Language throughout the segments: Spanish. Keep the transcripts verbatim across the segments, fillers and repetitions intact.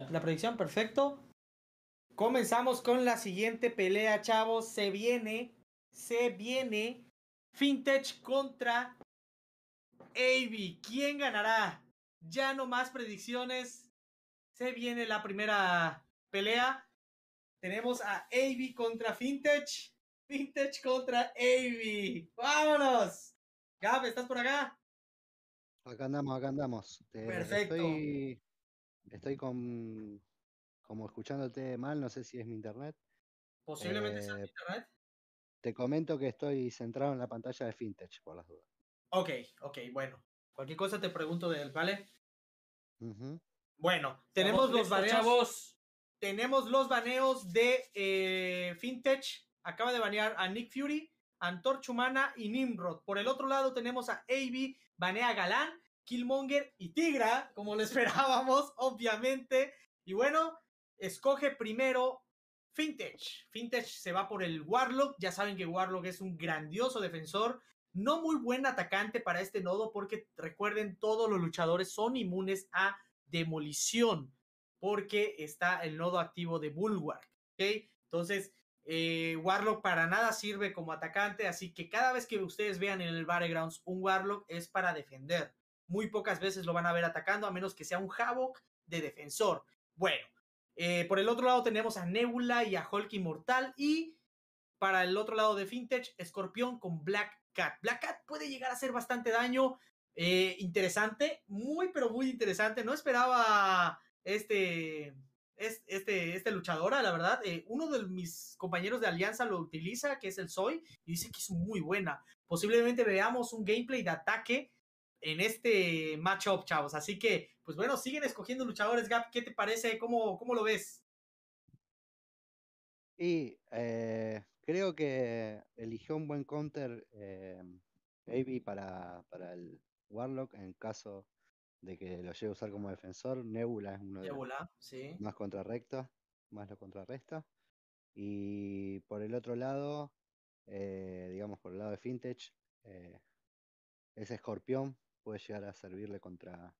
la predicción, perfecto. Comenzamos con la siguiente pelea, chavos. Se viene, se viene Fintech contra A B. ¿Quién ganará? Ya no más predicciones. Se viene la primera pelea. Tenemos a A B contra Fintech. Fintech contra A B. ¡Vámonos! Gab, ¿estás por acá? Acá andamos, acá andamos. Te- Perfecto. estoy, estoy con, como escuchándote mal, no sé si es mi internet. Posiblemente sea Eh, tu internet. Te comento que estoy centrado en la pantalla de Fintech, por las dudas. Ok, ok, bueno. Cualquier cosa te pregunto de él, ¿vale? Ujú. Bueno, Estamos tenemos los listos, baneos. chavos. Tenemos los baneos de eh, Fintech. Acaba de banear a Nick Fury, Antorcha Humana y Nimrod. Por el otro lado tenemos a A B, banea a Galán, Killmonger y Tigra, como lo esperábamos, obviamente. Y bueno, escoge primero Fintech. Fintech se va por el Warlock. Ya saben que Warlock es un grandioso defensor. No muy buen atacante para este nodo porque recuerden, todos los luchadores son inmunes a demolición porque está el nodo activo de Bulwark, ¿ok? Entonces, eh, Warlock para nada sirve como atacante, así que cada vez que ustedes vean en el Battlegrounds un Warlock es para defender. Muy pocas veces lo van a ver atacando, a menos que sea un Havoc de defensor. Bueno, eh, por el otro lado tenemos a Nebula y a Hulk Inmortal, y para el otro lado de Fintech, Escorpión con Black Cat. Black Cat puede llegar a hacer bastante daño. Eh, interesante, muy pero muy interesante. No esperaba este, este, este luchadora, la verdad. Eh, uno de mis compañeros de Alianza lo utiliza, que es el Zoe, y dice que es muy buena. Posiblemente veamos un gameplay de ataque en este matchup, chavos. Así que, pues bueno, siguen escogiendo luchadores, Gap. ¿Qué te parece? ¿Cómo, cómo lo ves? Y eh, creo que eligió un buen counter eh, Avi para, para el Warlock en caso de que lo llegue a usar como defensor. Nebula es uno de los Nebula, sí. más contrarrectos, más lo contrarresta. Y por el otro lado, eh, digamos por el lado de Fintech, eh, ese escorpión puede llegar a servirle contra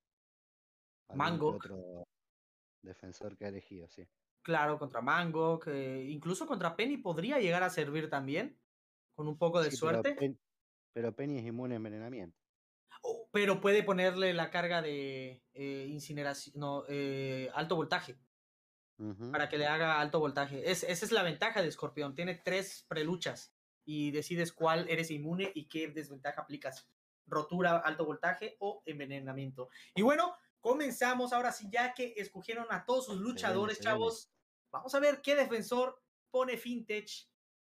algún que Mango. otro defensor que ha elegido, sí. Claro, contra Mango, que incluso contra Penny podría llegar a servir también, con un poco de Sí, pero, suerte. Pen- pero Penny es inmune a envenenamiento. Oh, pero puede ponerle la carga de eh, incineración, no, eh, alto voltaje, Ujú. para que le haga alto voltaje. Es, esa es la ventaja de Escorpión. Tiene tres preluchas y decides cuál eres inmune y qué desventaja aplicas. Rotura, alto voltaje o envenenamiento. Y bueno, comenzamos ahora sí, ya que escogieron a todos sus Se viene, luchadores, se viene. chavos. Vamos a ver qué defensor pone Fintech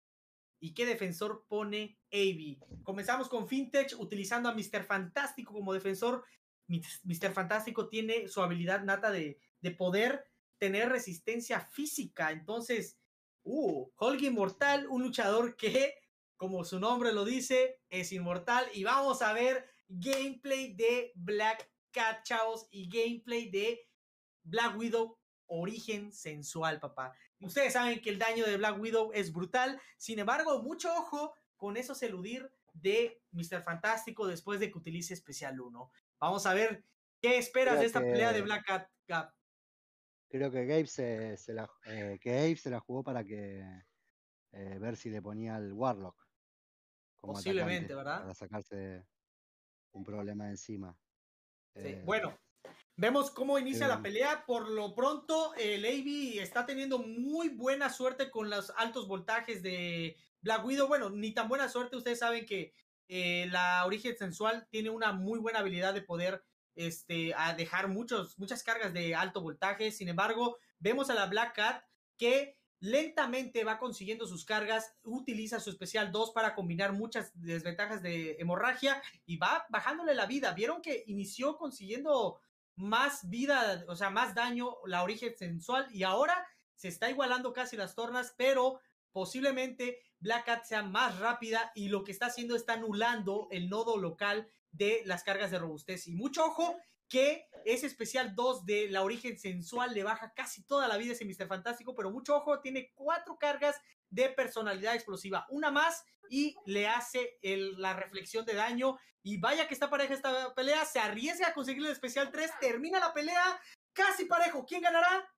y qué defensor pone A B. Comenzamos con Fintech utilizando a míster Fantástico como defensor. míster Fantástico tiene su habilidad nata de, de poder tener resistencia física. Entonces, uh, Hulk Inmortal, un luchador que, como su nombre lo dice, es inmortal. Y vamos a ver gameplay de Black Cat, chavos, y gameplay de Black Widow, origen sensual, papá. Ustedes saben que el daño de Black Widow es brutal. Sin embargo, mucho ojo con esos eludir de míster Fantástico después de que utilice Especial uno. Vamos a ver qué esperas de Creo esta pelea de que, Black Cat, Gap. creo que Gabe se, se la, eh, que Abe se la jugó para que eh, ver si le ponía al Warlock como Posiblemente, atacante ¿verdad? para sacarse un problema de encima. Sí. Eh, Bueno, vemos cómo inicia la creo- pelea. Por lo pronto, el A B está teniendo muy buena suerte con los altos voltajes de Black Widow. Bueno, ni tan buena suerte. Ustedes saben que eh, la origen sensual tiene una muy buena habilidad de poder este, a dejar muchos, muchas cargas de alto voltaje. Sin embargo, vemos a la Black Cat que lentamente va consiguiendo sus cargas, utiliza su especial dos para combinar muchas desventajas de hemorragia y va bajándole la vida. Vieron que inició consiguiendo más vida, o sea, más daño la origen sensual, y ahora se está igualando casi las tornas, pero posiblemente Black Cat sea más rápida y lo que está haciendo está anulando el nodo local de las cargas de robustez. Y mucho ojo que ese especial dos de la origen sensual le baja casi toda la vida a ese míster Fantástico, pero mucho ojo, tiene cuatro cargas de personalidad explosiva, una más y le hace el, la reflexión de daño. Y vaya que está pareja esta pelea, se arriesga a conseguir el especial tres, termina la pelea casi parejo. ¿Quién ganará?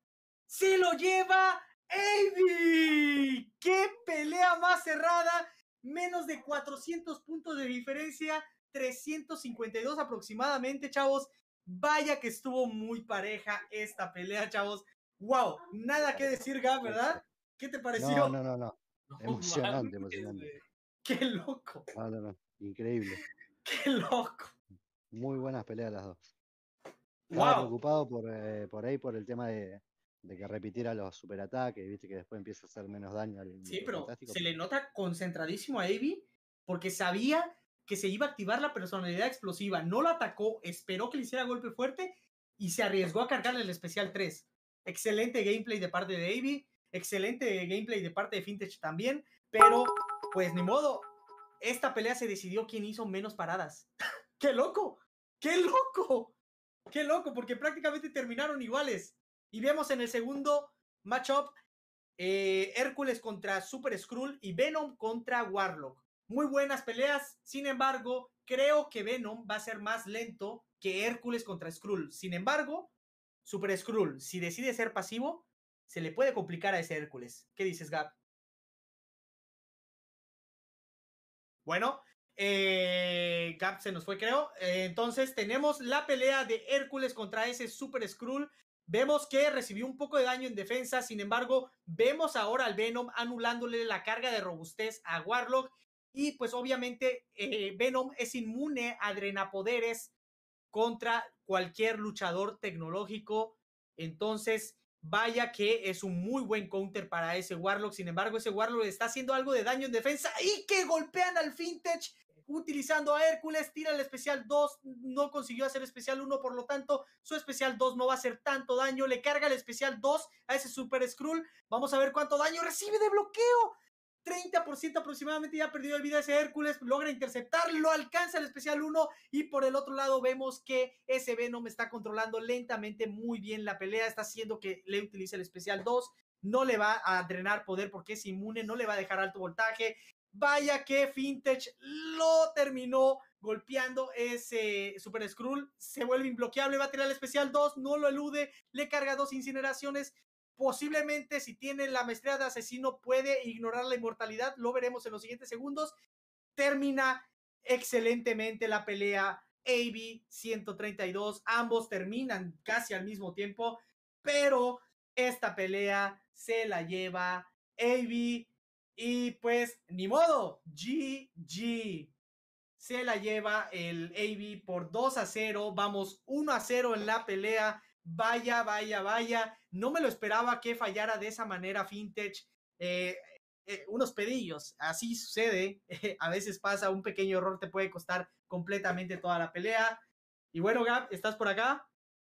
se lo lleva A B. ¡Qué pelea más cerrada! Menos de cuatrocientos puntos de diferencia, trescientos cincuenta y dos aproximadamente, chavos. Vaya que estuvo muy pareja esta pelea, chavos. ¡Wow! Nada que decir, Gab, ¿verdad? ¿Qué te pareció? No, no, no, no. No Emocionante, mames, emocionante. güey. ¡Qué loco! No, no, no. Increíble. ¡Qué loco! Muy buenas peleas las dos. Estaba ¡Wow! preocupado por, eh, por ahí por el tema de, de que repitiera los superataques, viste que después empieza a hacer menos daño al Sí, Mr. pero Fantástico. se le nota concentradísimo a Avi porque sabía que se iba a activar la personalidad explosiva. No lo atacó, esperó que le hiciera golpe fuerte y se arriesgó a cargarle el especial tres. Excelente gameplay de parte de Avi, excelente gameplay de parte de Fintech también, pero pues ni modo. Esta pelea se decidió quién hizo menos paradas. ¡Qué loco! ¡Qué loco! ¡Qué loco! Porque prácticamente terminaron iguales. Y vemos en el segundo matchup eh, Hércules contra Super Skrull y Venom contra Warlock. Muy buenas peleas, sin embargo, creo que Venom va a ser más lento que Hércules contra Skrull. Sin embargo, Super Skrull, si decide ser pasivo, se le puede complicar a ese Hércules. ¿Qué dices, Gab? Bueno, eh, Gab se nos fue, creo. Eh, entonces tenemos la pelea de Hércules contra ese Super Skrull. Vemos que recibió un poco de daño en defensa, sin embargo, vemos ahora al Venom anulándole la carga de robustez a Warlock. Y pues obviamente eh, Venom es inmune a drenapoderes contra cualquier luchador tecnológico. Entonces, vaya que es un muy buen counter para ese Warlock. Sin embargo, ese Warlock está haciendo algo de daño en defensa y que golpean al Fintech utilizando a Hércules, tira el especial dos, no consiguió hacer especial uno, por lo tanto, su especial dos no va a hacer tanto daño, le carga el especial dos a ese Super Skrull, vamos a ver cuánto daño recibe de bloqueo, treinta por ciento aproximadamente ya perdió de vida ese Hércules, logra interceptarlo, alcanza el especial uno y por el otro lado vemos que ese Venom está controlando lentamente muy bien la pelea, está haciendo que le utilice el especial dos, no le va a drenar poder porque es inmune, no le va a dejar alto voltaje. Vaya que Fintech lo terminó golpeando ese Super Skrull, se vuelve imbloqueable, va a tirar el especial dos, no lo elude, le carga dos incineraciones. Posiblemente si tiene la maestría de asesino puede ignorar la inmortalidad, lo veremos en los siguientes segundos. Termina excelentemente la pelea A B ciento treinta y dos, ambos terminan casi al mismo tiempo, pero esta pelea se la lleva A B y pues ni modo, G G. Se la lleva el A B por dos a cero, vamos uno a cero en la pelea. Vaya, vaya, vaya. No me lo esperaba que fallara de esa manera Fintech. Eh, eh, unos pedillos, así sucede. Eh, a veces pasa, un pequeño error te puede costar completamente toda la pelea. Y bueno, Gab, ¿estás por acá?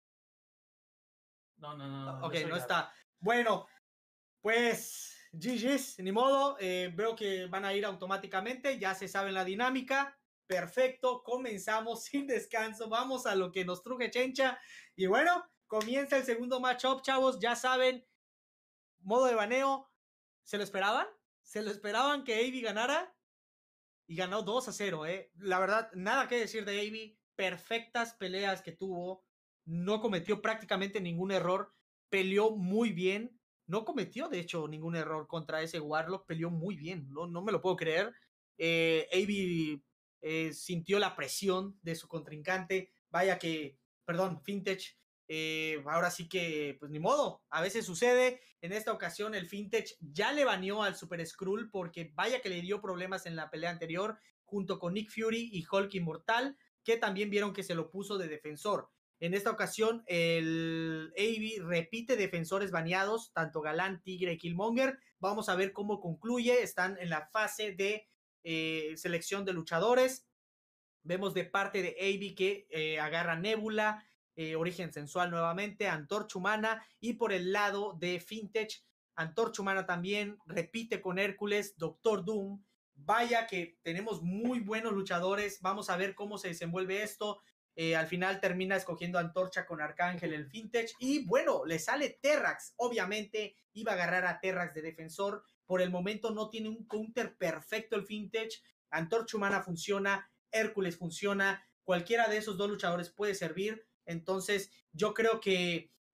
No, no, no. Ok, no Gab. Está. Bueno, pues G G's, ni modo. Eh, veo que van a ir automáticamente. Ya se sabe la dinámica. Perfecto, comenzamos sin descanso. Vamos a lo que nos truje Chencha. Y bueno, comienza el segundo matchup, chavos. Ya saben, modo de baneo. ¿Se lo esperaban? ¿Se lo esperaban que A B ganara? Y ganó dos a cero, ¿eh? La verdad, nada que decir de A B. Perfectas peleas que tuvo. No cometió prácticamente ningún error. Peleó muy bien. No cometió, de hecho, ningún error contra ese Warlock. Peleó muy bien. No, no me lo puedo creer. Eh, A B eh, sintió la presión de su contrincante. Vaya que, perdón, Fintech. Eh, ahora sí que, pues ni modo, a veces sucede. En esta ocasión el Fintech ya le baneó al Super Skrull porque vaya que le dio problemas en la pelea anterior junto con Nick Fury y Hulk Inmortal, que también vieron que se lo puso de defensor. En esta ocasión el A B repite defensores baneados, tanto Galán, Tigre y Killmonger. Vamos a ver cómo concluye. Están en la fase de eh, selección de luchadores. Vemos de parte de A B que eh, agarra Nebula, eh, Origen Sensual nuevamente, Antorcha Humana, y por el lado de Fintech, Antorcha Humana también, repite con Hércules, Doctor Doom. Vaya que tenemos muy buenos luchadores, vamos a ver cómo se desenvuelve esto. Eh, al final termina escogiendo Antorcha con Arcángel el Fintech, y bueno, le sale Terrax, obviamente iba a agarrar a Terrax de defensor, por el momento no tiene un counter perfecto el Fintech, Antorcha Humana funciona, Hércules funciona, cualquiera de esos dos luchadores puede servir, entonces yo creo que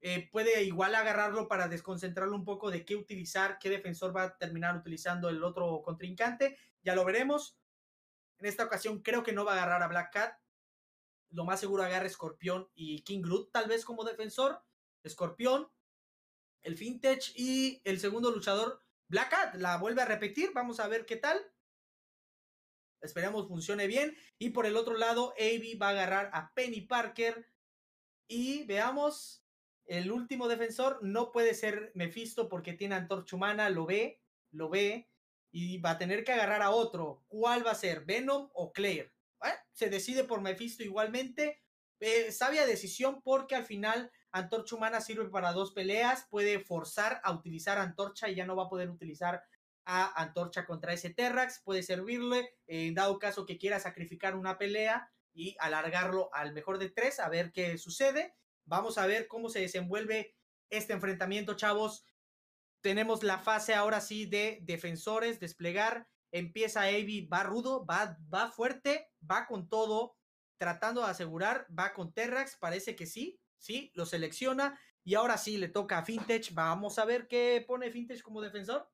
eh, puede igual agarrarlo para desconcentrarlo un poco de qué utilizar, qué defensor va a terminar utilizando el otro contrincante. Ya lo veremos. En esta ocasión creo que no va a agarrar a Black Cat. Lo más seguro agarre Escorpión y King Groot tal vez como defensor. Escorpión, el Fintech y el segundo luchador Black Cat. La vuelve a repetir, vamos a ver qué tal. Esperemos funcione bien. Y por el otro lado, Avi va a agarrar a Penny Parker. Y veamos, el último defensor no puede ser Mephisto porque tiene Antorcha Humana, lo ve, lo ve. Y va a tener que agarrar a otro. ¿Cuál va a ser? ¿Venom o Claire? ¿Eh? Se decide por Mephisto igualmente. Eh, sabia decisión porque al final Antorcha Humana sirve para dos peleas. Puede forzar a utilizar Antorcha y ya no va a poder utilizar a Antorcha contra ese Terrax. Puede servirle eh, en dado caso que quiera sacrificar una pelea y alargarlo al mejor de tres a ver qué sucede. Vamos a ver cómo se desenvuelve este enfrentamiento, chavos. Tenemos la fase ahora sí de defensores, desplegar. Empieza Avi, va rudo, va, va fuerte, va con todo, tratando de asegurar, va con Terrax, parece que sí, sí, lo selecciona. Y ahora sí le toca a Fintech. Vamos a ver qué pone Fintech como defensor.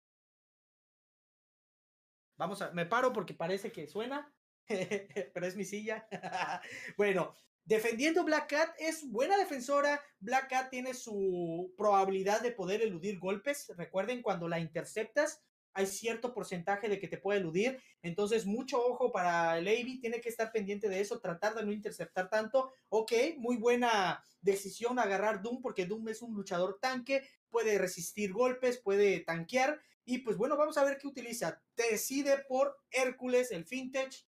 Vamos a, me paro porque parece que suena, pero es mi silla. Bueno, defendiendo Black Cat, es buena defensora. Black Cat tiene su probabilidad de poder eludir golpes. Recuerden, cuando la interceptas, hay cierto porcentaje de que te puede eludir. Entonces, mucho ojo para el Avi. Tiene que estar pendiente de eso, tratar de no interceptar tanto. Ok, muy buena decisión agarrar Doom, porque Doom es un luchador tanque, puede resistir golpes, puede tanquear. Y pues bueno, vamos a ver qué utiliza. Decide por Hércules, el Fintech,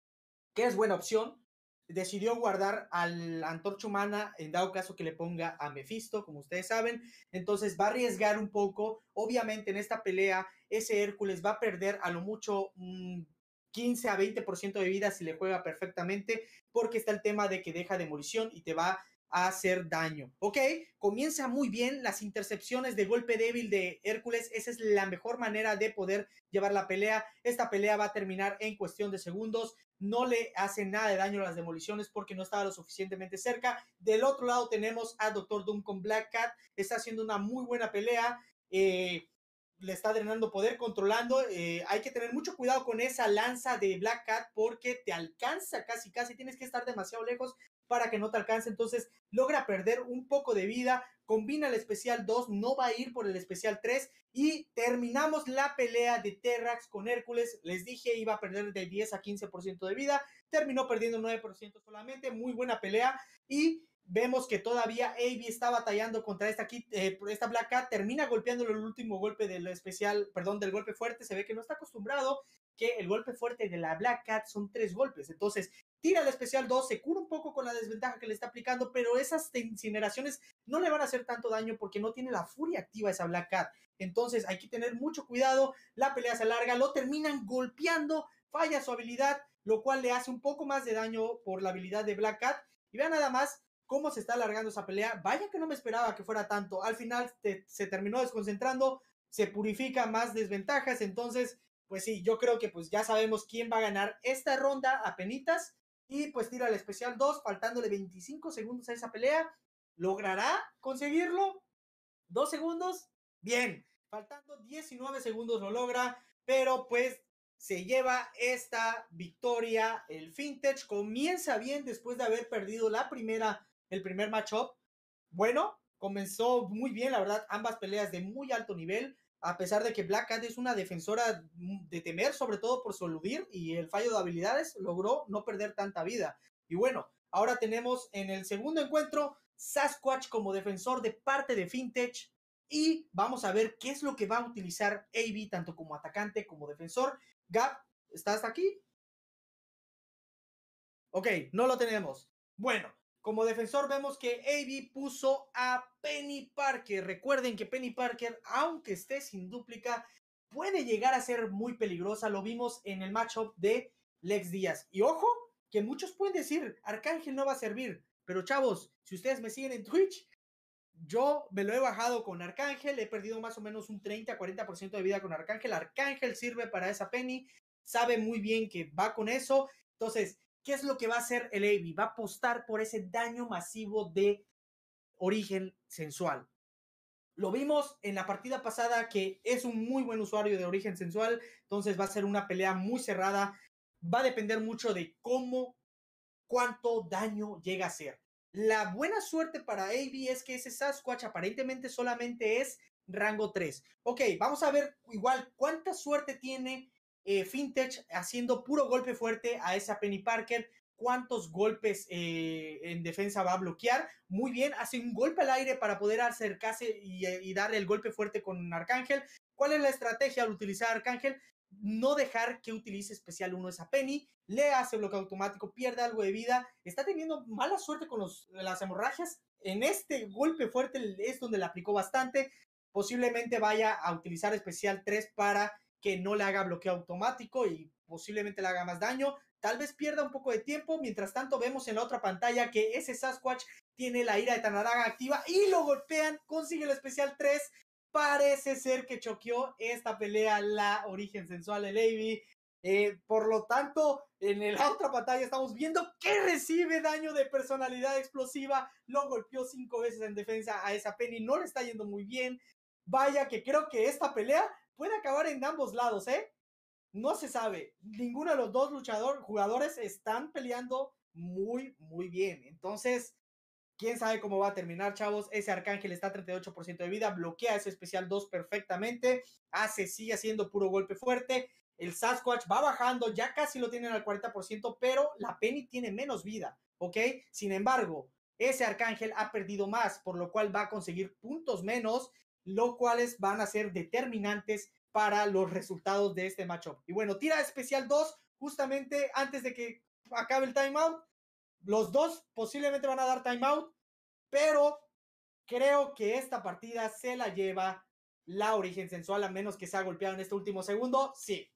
que es buena opción. Decidió guardar al Antorcha Humana en dado caso que le ponga a Mephisto, como ustedes saben. Entonces va a arriesgar un poco. Obviamente en esta pelea ese Hércules va a perder a lo mucho mmm, quince a veinte por ciento de vida si le juega perfectamente, porque está el tema de que deja demolición y te va a hacer daño. Ok, comienza muy bien las intercepciones de golpe débil de Hércules. Esa es la mejor manera de poder llevar la pelea. Esta pelea va a terminar en cuestión de segundos. No le hace nada de daño a las demoliciones porque no estaba lo suficientemente cerca. Del otro lado tenemos a Doctor Doom con Black Cat. Está haciendo una muy buena pelea. Eh, le está drenando poder, controlando. Eh, hay que tener mucho cuidado con esa lanza de Black Cat porque te alcanza casi, casi. Tienes que estar demasiado lejos para que no te alcance. Entonces logra perder un poco de vida. Combina el especial dos, no va a ir por el especial tres. Y terminamos la pelea de Terrax con Hércules. Les dije iba a perder de diez a quince por ciento de vida. Terminó perdiendo nueve por ciento solamente. Muy buena pelea. Y vemos que todavía Avi está batallando contra esta, eh, esta Black Cat. Termina golpeándolo el último golpe del especial, perdón, del golpe fuerte. Se ve que no está acostumbrado, que el golpe fuerte de la Black Cat son tres golpes. Entonces tira el especial dos, se cura un poco con la desventaja que le está aplicando, pero esas incineraciones no le van a hacer tanto daño porque no tiene la furia activa esa Black Cat. Entonces hay que tener mucho cuidado. La pelea se alarga, lo terminan golpeando, falla su habilidad, lo cual le hace un poco más de daño por la habilidad de Black Cat. Y vean nada más cómo se está alargando esa pelea. Vaya que no me esperaba que fuera tanto. Al final te, se terminó desconcentrando, se purifica más desventajas. Entonces, pues sí, yo creo que pues ya sabemos quién va a ganar esta ronda a penitas. Y pues tira el especial dos, faltándole veinticinco segundos a esa pelea. ¿Logrará conseguirlo? ¿Dos segundos? Bien, faltando diecinueve segundos lo logra, pero pues se lleva esta victoria. El Fintech comienza bien después de haber perdido la primera, el primer matchup. Bueno, comenzó muy bien, la verdad, ambas peleas de muy alto nivel, a pesar de que Black Cat es una defensora de temer, sobre todo por su eludir y el fallo de habilidades, logró no perder tanta vida. Y bueno, ahora tenemos en el segundo encuentro Sasquatch como defensor de parte de Fintech. Y vamos a ver qué es lo que va a utilizar Avi, tanto como atacante como defensor. Gab, ¿estás aquí? Ok, no lo tenemos. Bueno, como defensor vemos que Avi puso a Penny Parker. Recuerden que Penny Parker, aunque esté sin dúplica, puede llegar a ser muy peligrosa. Lo vimos en el matchup de Lex Díaz. Y ojo, que muchos pueden decir, Arcángel no va a servir. Pero chavos, si ustedes me siguen en Twitch, yo me lo he bajado con Arcángel, he perdido más o menos un treinta a cuarenta por ciento de vida con Arcángel. Arcángel sirve para esa Penny, sabe muy bien que va con eso. Entonces, ¿qué es lo que va a hacer el Avi? Va a apostar por ese daño masivo de Origen Sensual. Lo vimos en la partida pasada que es un muy buen usuario de Origen Sensual, entonces va a ser una pelea muy cerrada. Va a depender mucho de cómo, cuánto daño llega a hacer. La buena suerte para A B es que ese Sasquatch aparentemente solamente es rango tres. Ok, vamos a ver igual cuánta suerte tiene eh, Fintech haciendo puro golpe fuerte a esa Penny Parker. Cuántos golpes eh, en defensa va a bloquear. Muy bien, hace un golpe al aire para poder acercarse y, y darle el golpe fuerte con Arcángel. ¿Cuál es la estrategia al utilizar Arcángel? No dejar que utilice especial uno esa Penny, le hace bloqueo automático, pierde algo de vida, está teniendo mala suerte con los, las hemorragias. En este golpe fuerte es donde le aplicó bastante. Posiblemente vaya a utilizar especial tres para que no le haga bloqueo automático y posiblemente le haga más daño. Tal vez pierda un poco de tiempo. Mientras tanto, vemos en la otra pantalla que ese Sasquatch tiene la ira de Tanaraga activa y lo golpean. Consigue el especial tres. Parece ser que choqueó esta pelea la Origen Sensual, el A B. Eh, por lo tanto, en la otra pantalla estamos viendo que recibe daño de personalidad explosiva. Lo golpeó cinco veces en defensa a esa Penny. No le está yendo muy bien. Vaya que creo que esta pelea puede acabar en ambos lados, ¿eh? No se sabe. Ninguno de los dos luchadores, jugadores están peleando muy, muy bien. Entonces, quién sabe cómo va a terminar, chavos. Ese Arcángel está a treinta y ocho por ciento de vida. Bloquea ese especial dos perfectamente. Hace, sigue haciendo puro golpe fuerte. El Sasquatch va bajando. Ya casi lo tienen al cuarenta por ciento. Pero la Penny tiene menos vida. ¿Ok? Sin embargo, ese Arcángel ha perdido más. Por lo cual va a conseguir puntos menos. Los cuales van a ser determinantes para los resultados de este matchup. Y bueno, tira especial dos. Justamente antes de que acabe el timeout. Los dos posiblemente van a dar timeout, pero creo que esta partida se la lleva la Origen Sensual, a menos que sea golpeado en este último segundo. Sí.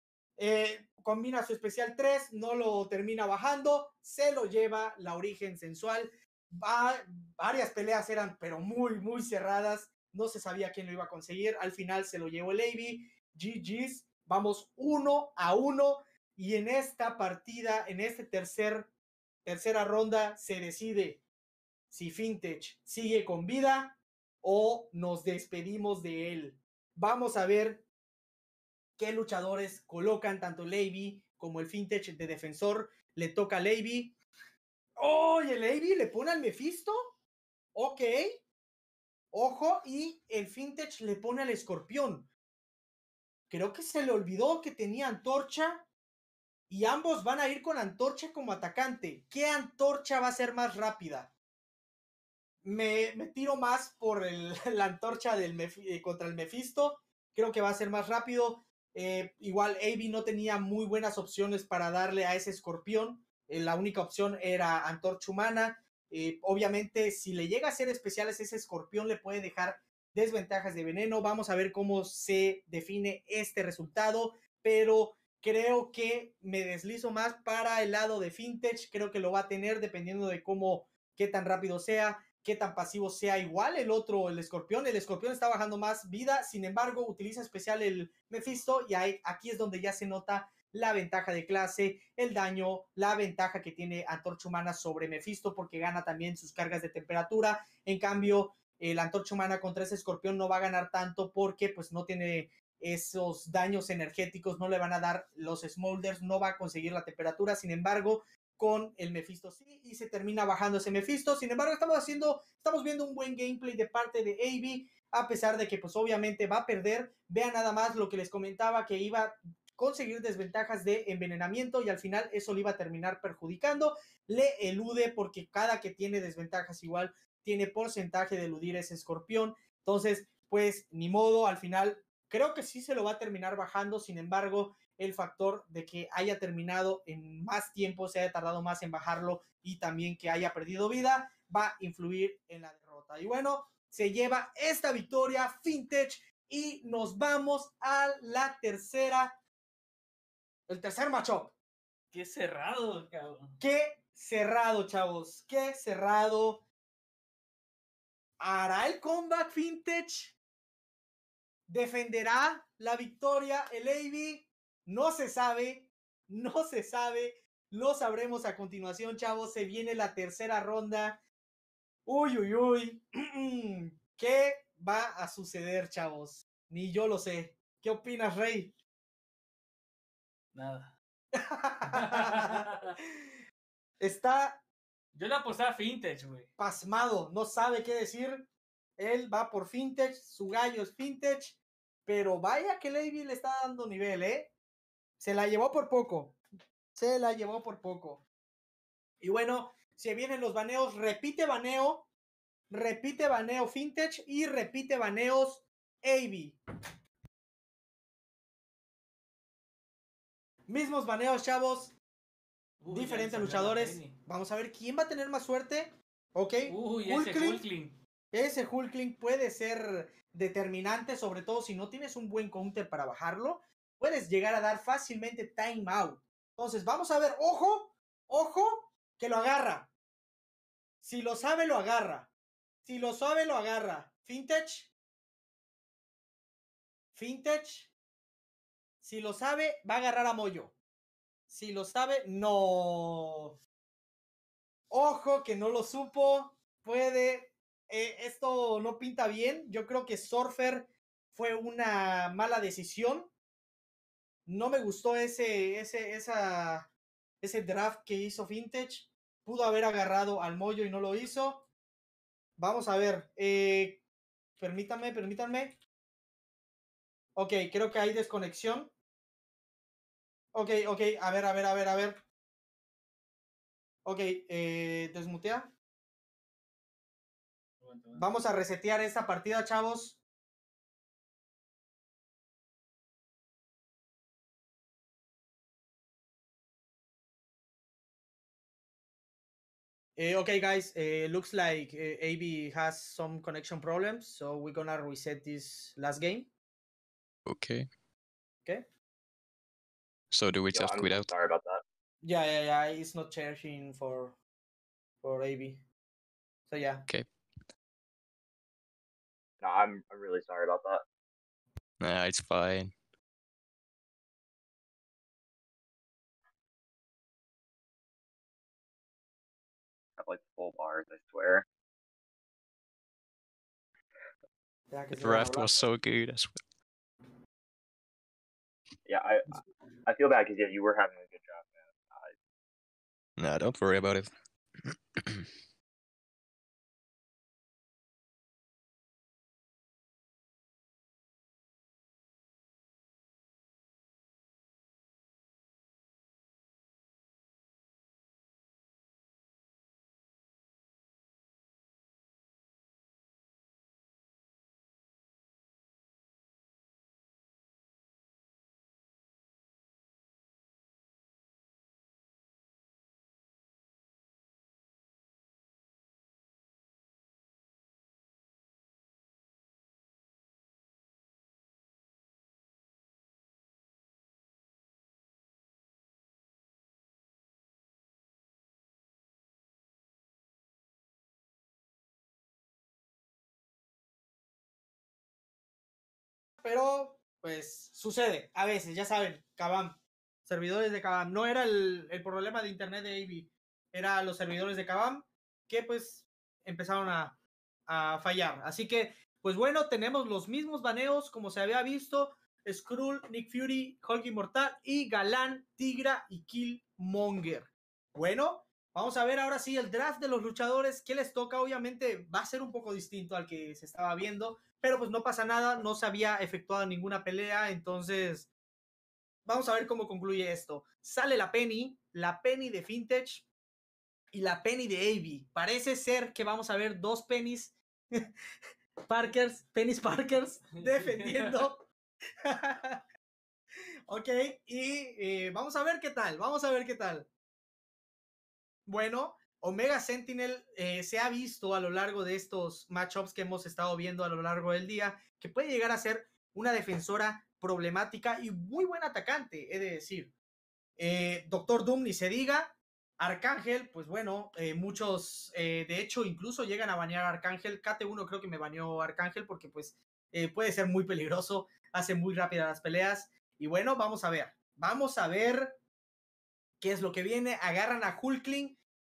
Eh, combina su especial tres, no lo termina bajando, se lo lleva la Origen Sensual. Va, varias peleas eran, pero muy, muy cerradas. No se sabía quién lo iba a conseguir. Al final se lo llevó el A B. G G's. Vamos uno a uno. Y en esta partida, en este tercer tercera ronda, se decide si Fintech sigue con vida o nos despedimos de él. Vamos a ver qué luchadores colocan tanto el A B como el Fintech de defensor. Le toca al A B. ¡Oh! ¿Y el A B le pone al Mephisto? Ok. Ojo, y el Fintech le pone al Escorpión. Creo que se le olvidó que tenía antorcha. Y ambos van a ir con antorcha como atacante. ¿Qué antorcha va a ser más rápida? Me, me tiro más por el, la antorcha del eh, contra el Mephisto. Creo que va a ser más rápido. Eh, igual A B no tenía muy buenas opciones para darle a ese escorpión. Eh, la única opción era antorcha humana. Eh, obviamente, si le llega a ser especiales, ese escorpión le puede dejar desventajas de veneno. Vamos a ver cómo se define este resultado. Pero creo que me deslizo más para el lado de Fintech. Creo que lo va a tener dependiendo de cómo, qué tan rápido sea, qué tan pasivo sea. Igual el otro, el escorpión. El escorpión está bajando más vida. Sin embargo, utiliza especial el Mephisto. Y ahí, aquí es donde ya se nota la ventaja de clase, el daño, la ventaja que tiene Antorcha Humana sobre Mephisto, porque gana también sus cargas de temperatura. En cambio, eh, la Antorcha Humana contra ese escorpión no va a ganar tanto porque pues no tiene esos daños energéticos, no le van a dar los smolders, no va a conseguir la temperatura. Sin embargo, con el Mephisto sí, y se termina bajando ese Mephisto. Sin embargo, estamos haciendo, estamos viendo un buen gameplay de parte de A B, a pesar de que pues obviamente va a perder. Vean nada más lo que les comentaba, que iba a conseguir desventajas de envenenamiento y al final eso le iba a terminar perjudicando. Le elude porque cada que tiene desventajas igual tiene porcentaje de eludir ese escorpión. Entonces, pues ni modo, al final creo que sí se lo va a terminar bajando. Sin embargo, el factor de que haya terminado en más tiempo, se haya tardado más en bajarlo y también que haya perdido vida, va a influir en la derrota. Y bueno, se lleva esta victoria Fintech y nos vamos a la tercera, el tercer matchup. Qué cerrado, cabrón. Qué cerrado, chavos. Qué cerrado. ¿Hará el comeback Fintech? ¿Defenderá la victoria el A B? No se sabe, no se sabe, lo sabremos a continuación, chavos. Se viene la tercera ronda. Uy, uy, uy. ¿Qué va a suceder, chavos? Ni yo lo sé. ¿Qué opinas, Rey? Nada. Está Yo le apostaba a Fintech, güey. pasmado, no sabe qué decir. Él va por Fintech, su gallo es Fintech, pero vaya que Levy le está dando nivel, ¿eh? Se la llevó por poco. Se la llevó por poco. Y bueno, se vienen los baneos. Repite baneo. Repite baneo Fintech y repite baneos A B. Mismos baneos, chavos. Uy, ya le Diferentes salió la luchadores. Penny. Vamos a ver quién va a tener más suerte. Ok. Uy, ese Hulkling. Hulkling. Ese Hulkling puede ser determinante, sobre todo si no tienes un buen counter para bajarlo. Puedes llegar a dar fácilmente time out. Entonces, vamos a ver. Ojo, ojo, que lo agarra. Si lo sabe, lo agarra. Si lo sabe, lo agarra. Fintech. Fintech. Si lo sabe, va a agarrar a Moyo. Si lo sabe, no. Ojo, que no lo supo. Puede. Eh, esto no pinta bien. Yo creo que Surfer fue una mala decisión. No me gustó ese, ese, esa, ese draft que hizo Vintage. Pudo haber agarrado al Moyo y no lo hizo. Vamos a ver. Eh, permítanme, permítanme. Ok, creo que hay desconexión. Ok, ok, a ver, a ver, a ver, a ver. Ok, eh, desmutea. Vamos a resetear esta partida, chavos. Uh, okay, guys, uh, looks like uh, A B has some connection problems, so we're gonna reset this last game. Okay. Okay. So do we Yo, just I'm, quit I'm out? sorry about that. Yeah, yeah, yeah. It's not charging for for A B. So yeah. Okay. No, I'm I'm really sorry about that. Nah, it's fine. I have like full bars, I swear. Ya que The se van a draft hablar. was so good as well. Yeah, I I feel bad because yeah, you were having a good job, man. Nah, don't worry about it. Pero, pues, sucede. A veces, ya saben, Kabam. Servidores de Kabam. No era el, el problema de internet de A B. Era los servidores de Kabam que, pues, empezaron a, a fallar. Así que, pues bueno, tenemos los mismos baneos como se había visto. Skrull, Nick Fury, Hulk Inmortal y Galán, Tigra y Killmonger. Bueno, vamos a ver ahora sí el draft de los luchadores. ¿Qué les toca? Obviamente va a ser un poco distinto al que se estaba viendo, pero pues no pasa nada, no se había efectuado ninguna pelea, entonces vamos a ver cómo concluye esto. Sale la Penny, la Penny de Vintage y la Penny de A B. Parece ser que vamos a ver dos Pennies Parkers, Pennies Parkers defendiendo. Ok, y eh, vamos a ver qué tal, vamos a ver qué tal. Bueno, Omega Sentinel eh, se ha visto a lo largo de estos matchups que hemos estado viendo a lo largo del día, que puede llegar a ser una defensora problemática y muy buen atacante, he de decir. Eh, Doctor Doom, ni se diga. Arcángel, pues bueno, eh, muchos, eh, de hecho, incluso llegan a banear a Arcángel. K T uno creo que me baneó Arcángel porque pues eh, puede ser muy peligroso, hace muy rápidas las peleas. Y bueno, vamos a ver, vamos a ver qué es lo que viene. Agarran a Hulkling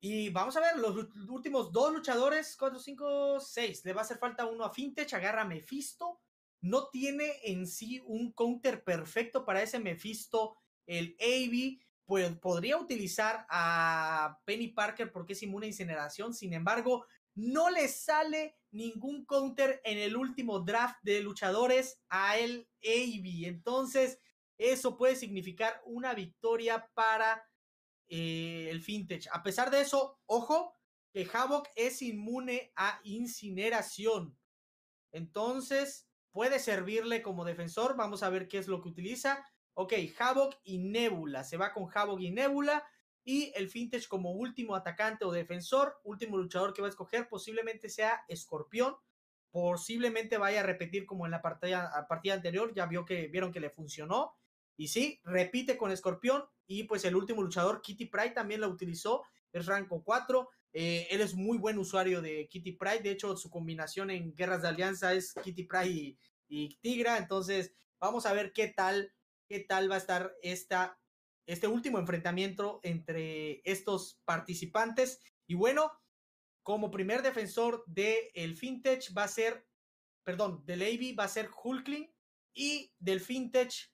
Y vamos a ver, los últimos dos luchadores, cuatro, cinco, seis. Le va a hacer falta uno a Fintech, agarra a Mephisto. No tiene en sí un counter perfecto para ese Mephisto. El A B pues, podría utilizar a Penny Parker porque es inmune a incineración. Sin embargo, no le sale ningún counter en el último draft de luchadores a el A B. Entonces, eso puede significar una victoria para eh, el Fintech. A pesar de eso, ojo, que Havoc es inmune a incineración. Entonces, puede servirle como defensor. Vamos a ver qué es lo que utiliza. Ok, Havoc y Nebula. Se va con Havoc y Nebula. Y el Fintech como último atacante o defensor, último luchador que va a escoger, posiblemente sea Escorpión. Posiblemente vaya a repetir como en la partida, partida anterior. Ya vio que, vieron que le funcionó. Y sí, repite con Escorpión. Y pues el último luchador, Kitty Pryde, también la utilizó. Es rango cuatro. Eh, él es muy buen usuario de Kitty Pryde. De hecho, su combinación en Guerras de Alianza es Kitty Pryde y, y Tigra. Entonces, vamos a ver qué tal, qué tal va a estar esta, este último enfrentamiento entre estos participantes. Y bueno, como primer defensor del Fintech va a ser, perdón, del A B va a ser Hulkling. Y del Fintech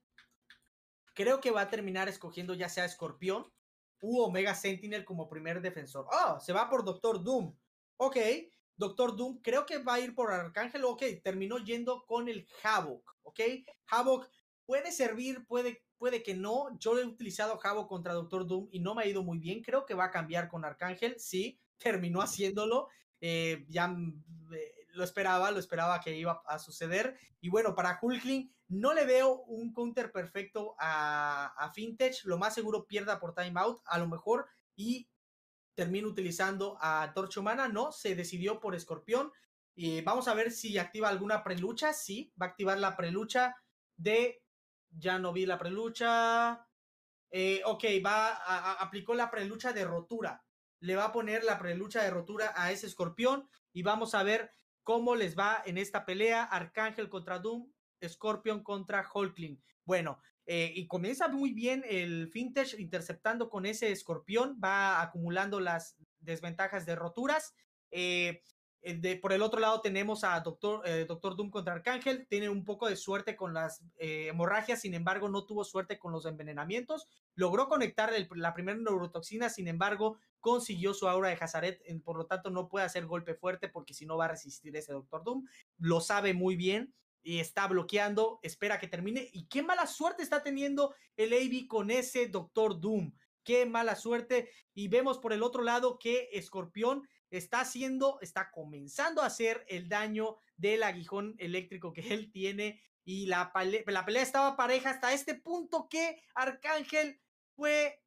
creo que va a terminar escogiendo ya sea Escorpión u Omega Sentinel como primer defensor. Oh, se va por Doctor Doom. Ok, Doctor Doom, creo que va a ir por Arcángel. Ok, terminó yendo con el Havoc. Ok, Havoc puede servir, puede, puede que no. Yo he utilizado Havoc contra Doctor Doom y no me ha ido muy bien. Creo que va a cambiar con Arcángel. Sí, terminó haciéndolo. Eh, ya eh, lo esperaba, lo esperaba que iba a suceder. Y bueno, para Hulkling no le veo un counter perfecto a, a Fintech. Lo más seguro pierda por timeout, a lo mejor, y termina utilizando a Torcha Humana. No, se decidió por Escorpión. Y vamos a ver si activa alguna prelucha. Sí, va a activar la prelucha de... Ya no vi la prelucha. Eh, ok, va a, a, aplicó la prelucha de rotura. Le va a poner la prelucha de rotura a ese Escorpión. Y vamos a ver cómo les va en esta pelea. Arcángel contra Doom. Scorpion contra Hulkling. Bueno, eh, y comienza muy bien el Fintech interceptando con ese Escorpión. Va acumulando las desventajas de roturas. Eh, de, por el otro lado tenemos a Doctor, eh, Doctor Doom contra Arcángel. Tiene un poco de suerte con las eh, hemorragias, sin embargo no tuvo suerte con los envenenamientos. Logró conectar el, la primera neurotoxina, sin embargo consiguió su aura de Hazaret, por lo tanto no puede hacer golpe fuerte porque si no va a resistir ese Doctor Doom. Lo sabe muy bien y está bloqueando, espera que termine. Y qué mala suerte está teniendo el A B con ese Doctor Doom. Qué mala suerte. Y vemos por el otro lado que Escorpión está haciendo, está comenzando a hacer el daño del aguijón eléctrico que él tiene. Y la, la pelea estaba pareja hasta este punto que Arcángel fue...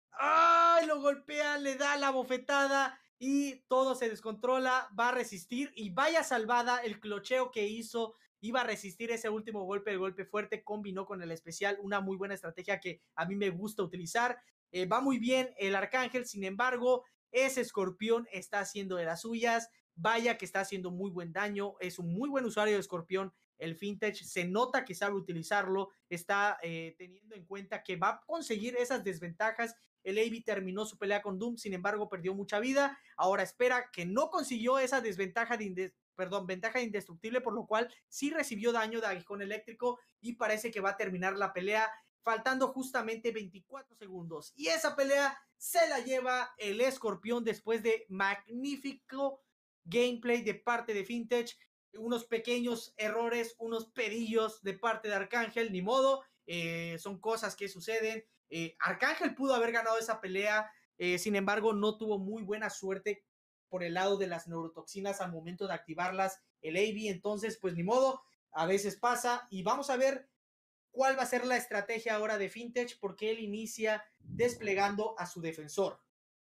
¡Ay! Lo golpea, le da la bofetada y todo se descontrola. Va a resistir y vaya salvada el clocheo que hizo. Iba a resistir ese último golpe, el golpe fuerte, combinó con el especial, una muy buena estrategia que a mí me gusta utilizar. Eh, va muy bien el Arcángel, sin embargo, ese Escorpión está haciendo de las suyas. Vaya que está haciendo muy buen daño, es un muy buen usuario de Escorpión. El Fintech se nota que sabe utilizarlo, está eh, teniendo en cuenta que va a conseguir esas desventajas. El A B terminó su pelea con Doom, sin embargo perdió mucha vida. Ahora espera que no consiguió esa desventaja de inde perdón, ventaja indestructible, por lo cual sí recibió daño de aguijón eléctrico y parece que va a terminar la pelea faltando justamente veinticuatro segundos. Y esa pelea se la lleva el Escorpión después de magnífico gameplay de parte de Fintech. Unos pequeños errores, unos pedillos de parte de Arcángel, ni modo, eh, son cosas que suceden. Eh, Arcángel pudo haber ganado esa pelea, eh, sin embargo no tuvo muy buena suerte por el lado de las neurotoxinas al momento de activarlas el A B, entonces pues ni modo, a veces pasa. Y vamos a ver cuál va a ser la estrategia ahora de Fintech, porque él inicia desplegando a su defensor.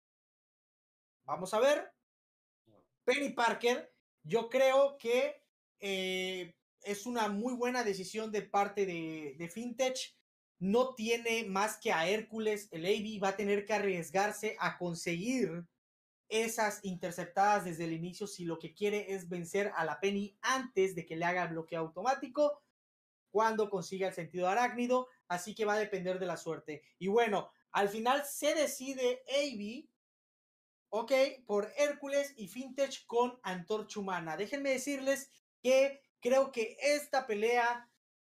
Vamos a ver. Penny Parker, yo creo que eh, es una muy buena decisión de parte de, de Fintech. No tiene más que a Hércules. El A B va a tener que arriesgarse a conseguir esas interceptadas desde el inicio si lo que quiere es vencer a la Penny antes de que le haga el bloqueo automático cuando consiga el sentido arácnido, así que va a depender de la suerte. Y bueno, al final se decide A B ok, por Hércules y Fintech con Antorcha Humana. Déjenme decirles que creo que esta pelea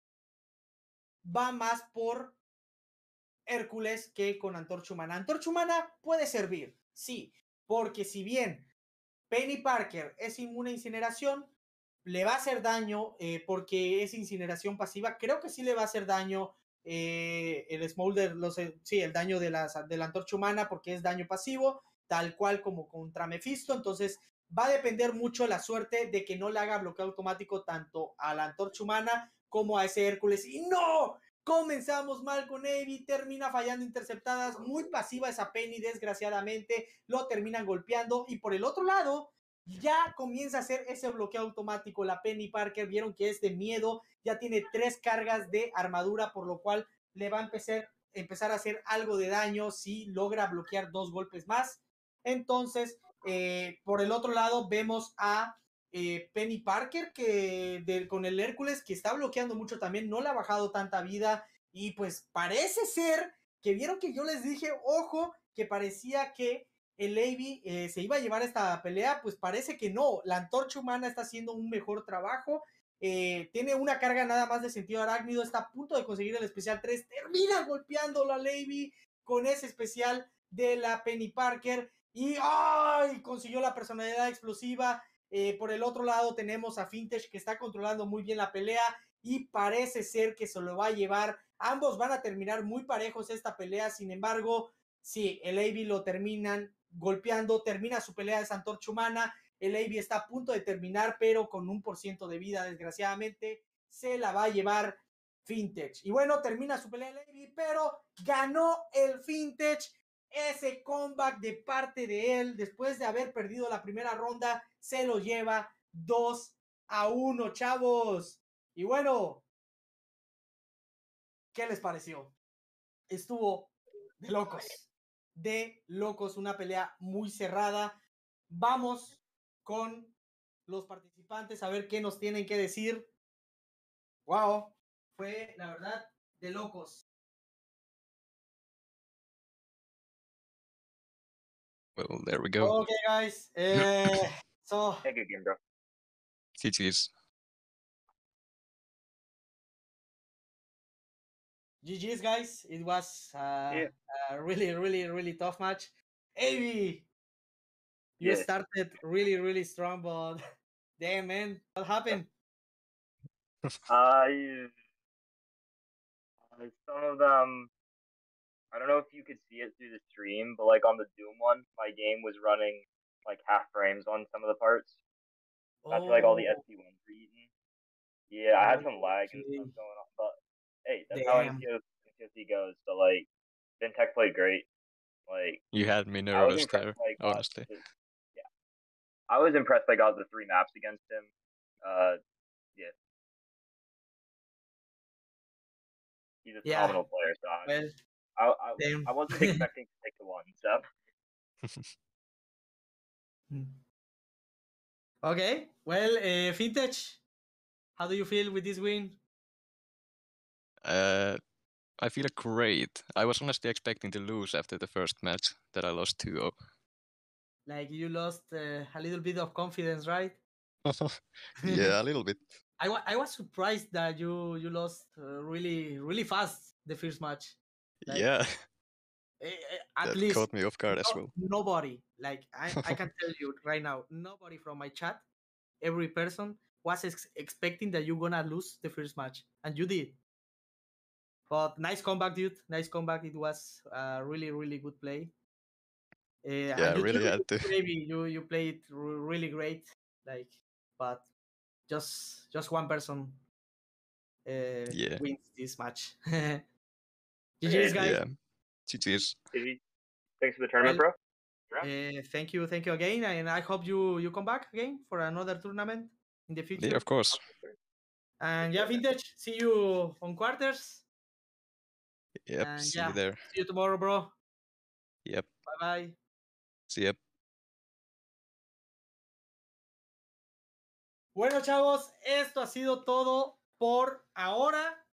va más por Hércules que con Antorcha Humana. Antorcha Humana puede servir, sí, porque si bien Penny Parker es inmune a incineración, le va a hacer daño eh, porque es incineración pasiva. Creo que sí le va a hacer daño eh, el Smolder, los, sí, el daño de, las, de la Antorcha Humana porque es daño pasivo, tal cual como contra Mephisto. Entonces va a depender mucho la suerte de que no le haga bloqueo automático tanto a la Antorcha Humana como a ese Hércules. ¡Y no! Comenzamos mal con Navy, termina fallando interceptadas, muy pasiva esa Penny, desgraciadamente, lo terminan golpeando. Y por el otro lado, ya comienza a hacer ese bloqueo automático la Penny Parker. Vieron que es de miedo, ya tiene tres cargas de armadura, por lo cual le va a empezar, empezar a hacer algo de daño si logra bloquear dos golpes más. Entonces, eh, por el otro lado, vemos a eh, Penny Parker que de, con el Hércules que está bloqueando mucho también, no le ha bajado tanta vida y pues parece ser que vieron que yo les dije, ojo, que parecía que el Navy eh, se iba a llevar esta pelea, pues parece que no, la Antorcha Humana está haciendo un mejor trabajo, eh, tiene una carga nada más de sentido arácnido, está a punto de conseguir el especial tres, termina golpeando a Navy con ese especial de la Penny Parker y ¡ay! Consiguió la personalidad explosiva. Eh, por el otro lado tenemos a Fintech que está controlando muy bien la pelea y parece ser que se lo va a llevar. Ambos van a terminar muy parejos esta pelea, sin embargo, sí, el A B lo terminan golpeando, termina su pelea de Antorcha Humana, el A B está a punto de terminar, pero con un por ciento de vida, desgraciadamente, se la va a llevar Fintech. Y bueno, termina su pelea el A B, pero ganó el Fintech. Ese comeback de parte de él, después de haber perdido la primera ronda, se lo lleva dos a uno, chavos. Y bueno, ¿qué les pareció? Estuvo de locos, de locos, una pelea muy cerrada. Vamos con los participantes a ver qué nos tienen que decir. Wow, fue la verdad de locos. Well, there we go. Okay, guys. Uh, so, Hey, good game, bro. G G's. G G's, guys. It was uh, Yeah. a really, really, really tough match. A B, you Yeah. started really, really strong, but damn, man, what happened? I, uh, some of them, I don't know if you could see it through the stream, but like on the Doom one, my game was running like half frames on some of the parts. That's where like all the Oh, S P ones were eaten. Yeah, I had some lag and okay. stuff going on, but hey, that's how Damn. N C O C goes. So like, Fintech played great. Like, You had me I was nervous impressed there, by God. honestly. Yeah, I was impressed by God the three maps against him. Uh, yeah, he's a Yeah. phenomenal player. So I, Well, I, I, damn. I wasn't expecting to take the one. So Okay. Well, uh, Fintech, how do you feel with this win? Uh, I feel great. I was honestly expecting to lose after the first match that I lost two oh. Like you lost uh, a little bit of confidence, right? Yeah, a little bit. I, wa- I was surprised that you you lost uh, really really fast the first match. Like, Yeah, eh, eh, at that least caught me off guard as no- well. nobody, like I, I can tell you right now, nobody from my chat, every person was ex- expecting that you're gonna lose the first match, and you did. But nice comeback, dude. Nice comeback. It was a really really good play. Uh, Yeah, and I you really too, had to. maybe you you played r- really great. Like, but just just one person uh, Yeah, wins this match. okay, G G's, guys. yeah. G G's. G G. Thanks for the tournament, Well, bro. Congrats. Uh, thank you, thank you again, and I hope you you come back again for another tournament in the future. Yeah, of course. And yeah, Vintage, see you on quarters. Yep, And see yeah, you there. see you tomorrow, bro. Yep, Bye bye. see ya. Bueno, chavos, esto ha sido todo por ahora.